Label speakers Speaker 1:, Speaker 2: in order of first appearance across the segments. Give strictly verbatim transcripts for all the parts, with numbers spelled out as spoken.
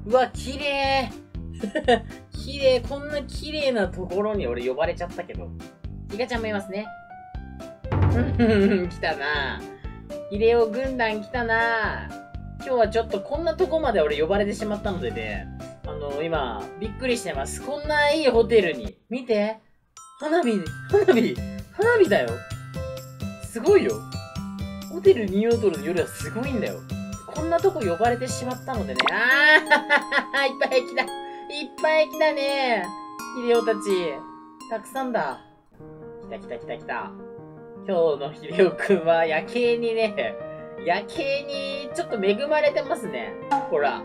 Speaker 1: うわ、綺麗綺麗、こんな綺麗なところに俺呼ばれちゃったけど。ヒカちゃんもいますね。来たなヒレオ軍団来たな今日はちょっとこんなとこまで俺呼ばれてしまったのでね、あの、今、びっくりしてます。こんないいホテルに。見て花火、花火、花火だよすごいよホテルニューヨークの夜はすごいんだよ。こんなとこ呼ばれてしまったのでね。あーいっぱい来たいっぱい来たねヒレオたち。たくさんだ。来た来た来た来た。今日のヒレオくんは夜景にね、夜景にちょっと恵まれてますね。ほら。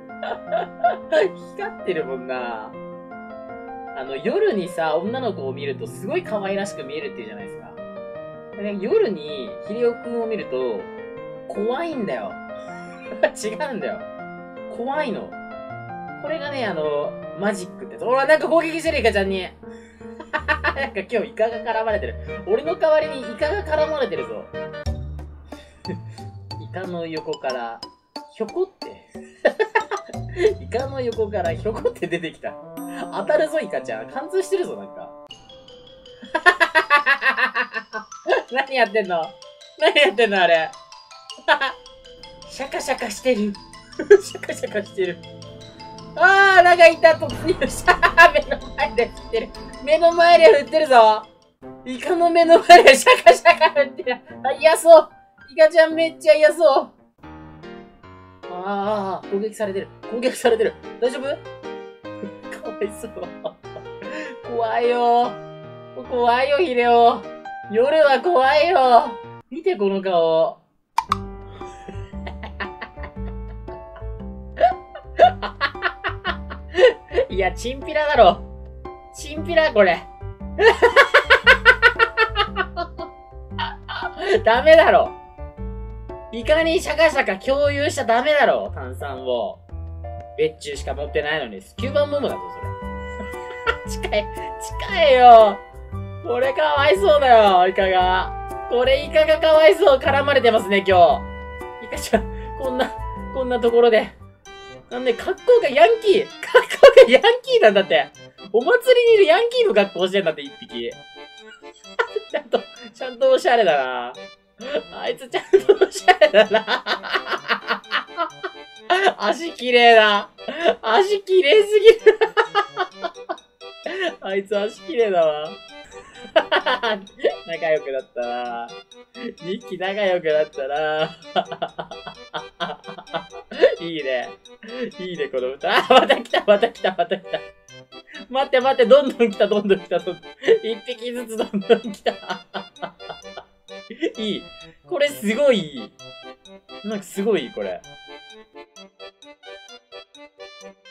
Speaker 1: 光ってるもんな。あの、夜にさ、女の子を見るとすごい可愛らしく見えるっていうじゃないですか。でね、夜にヒレオくんを見ると、怖いんだよ。違うんだよ。怖いの。これがね、あの、マジックって。ほら、なんか攻撃してるイカちゃんに。なんか今日イカが絡まれてる。俺の代わりにイカが絡まれてるぞ。イカの横から、ひょこって。イカの横からひょこって出てきた。当たるぞ、イカちゃん。貫通してるぞ、なんか。何やってんの何やってんのあれ。シャカシャカしてる。シャカシャカしてる。あー、なんかいた、突入した。目の前で振ってる。目の前で振ってるぞ。イカの目の前でシャカシャカ振ってる。あ、嫌そう。イカちゃんめっちゃ嫌そう。あー、攻撃されてる。攻撃されてる。大丈夫かわいそう。怖いよ。怖いよ、ヒレオ。夜は怖いよ。見て、この顔。いや、チンピラだろ。チンピラ、これ。ダメだろ。イカにシャカシャカ共有しちゃダメだろ、炭酸を。別注しか持ってないのに。きゅうばんモモだぞ、それ。近い、近いよ。これかわいそうだよ、イカが。これイカがかわいそう、絡まれてますね、今日。イカちゃん、こんな、こんなところで。なんで、格好がヤンキー格好がヤンキーなんだって。お祭りにいるヤンキーの格好してんだって、一匹。ちゃんと、ちゃんとおしゃれだな。あいつちゃんとおしゃれだな。足綺麗だ。足綺麗すぎる。あいつ足綺麗だわ。仲良くなったな。にひき仲良くなったな。いいね。いいね、この歌。あ、また来た、また来た、また来た。待って待って、どんどん来た、どんどん来た、どんどん。一匹ずつどんどん来た。いい。これすごいいい。なんかすごいいい、これ。